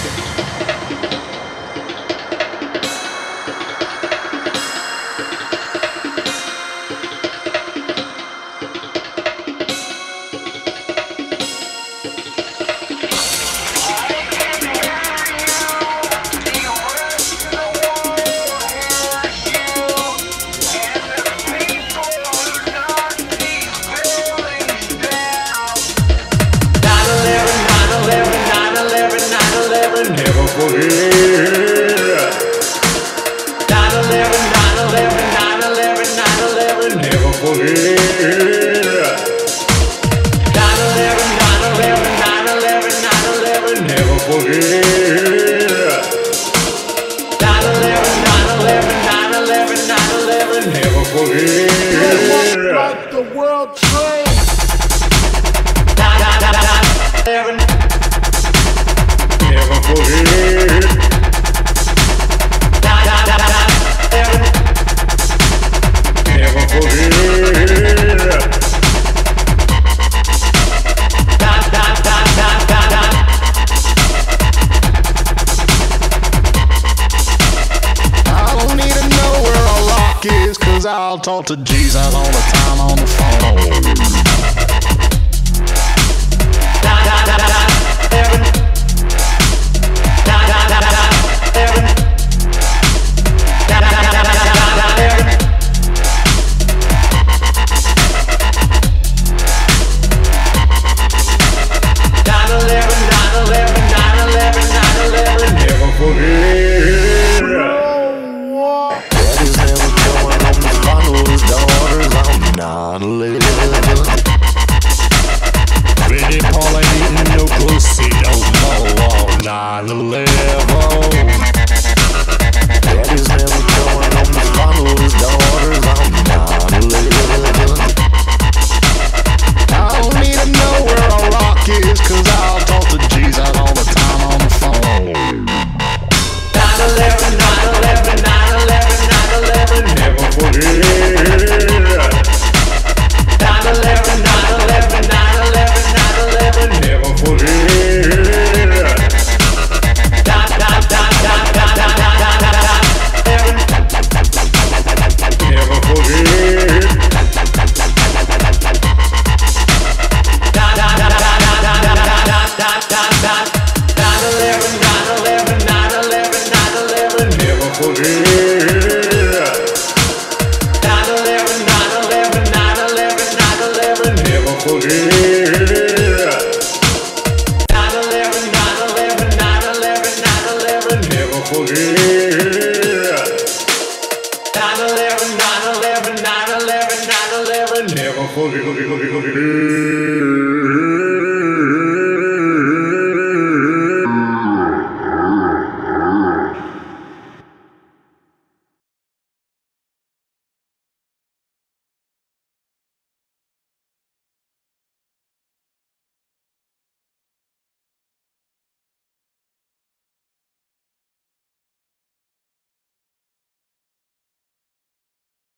Never forget. 9/11, 9/11, 9/11, 9/11, never forget. 9/11, 9/11, 9/11, 9/11, never forget. 9/11, 9/11, 9/11, 9/11, never forget. Like the World Trade. 9/11. Never forget. Never forget. I don't need to know where a lock is, 'cause I'll talk to Jesus all the time on the phone. Daddy's never going home to follow his daughters on 9/11. Pretty Paul ain't eating no pussy no more on 9/11. Daddy's never going home to follow his daughters on 9/11. I don't need to know where a rock is, 'cause I'll talk to Jesus all the time on the phone. 9/11, 9/11, 9/11, 9/11, never forget. 9/11, 9/11, 9/11, 9/11, never forget. Never forget. 9/11, 9/11, 9/11, 9/11, never forget. 9/11, 9/11, 9/11, 9/11, never forget. 9/11, 9/11, 9/11, 9/11, never forget. 9/11, 9/11, 9/11, 9/11, never forget.